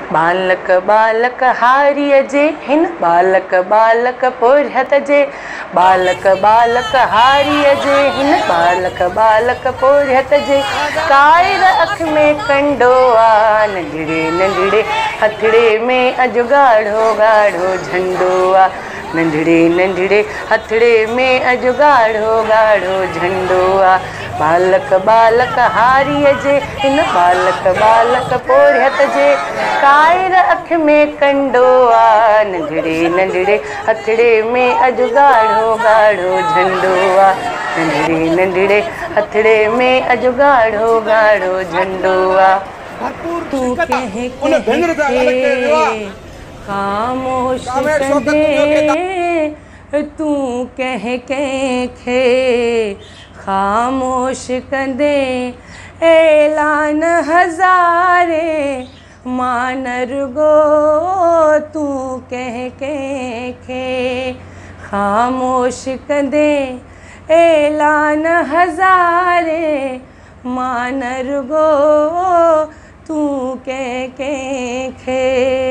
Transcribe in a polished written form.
बालक बालक हारिय जे हिन बालक बालक पोरहत जे बालक बालक हारिय जे हिन बालक बालक पोरहत जे कायर अख में कंडो आ नंढड़े नंढड़े हथड़े में अज गाढ़ो गाढ़ो झंडो आ नंढड़े नंढड़े हथड़े में अज गाढ़ो गाढ़ो झंडो आ बालक बालक हारिय जे हिन बालक बालक पोरहत जे कायर अख में कंडो आ नंढड़े नंढड़े हथड़े में अज गाढ़ो गाढ़ो झंडो आ नंढड़े नंढड़े हथड़े में अज गाढ़ो गाढ़ो झंडो आ तू कहे खामोश कंदे तू कह के खामोश कंदे ऐलान हज़ारे मानर गो तू कह के खामोश कंदे ऐलान हज़ारे मानर गो तू कह के